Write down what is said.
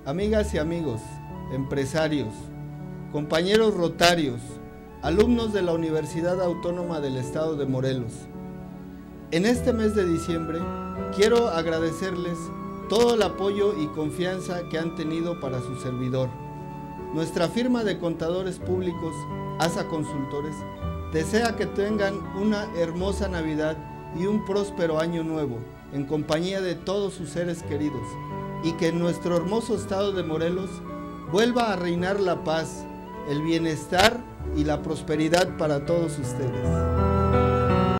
amigas y amigos, empresarios, compañeros rotarios, alumnos de la Universidad Autónoma del Estado de Morelos. En este mes de diciembre quiero agradecerles todo el apoyo y confianza que han tenido para su servidor. Nuestra firma de contadores públicos, ASA Consultores, desea que tengan una hermosa Navidad y un próspero año nuevo en compañía de todos sus seres queridos, y que en nuestro hermoso estado de Morelos vuelva a reinar la paz, el bienestar y la prosperidad para todos ustedes.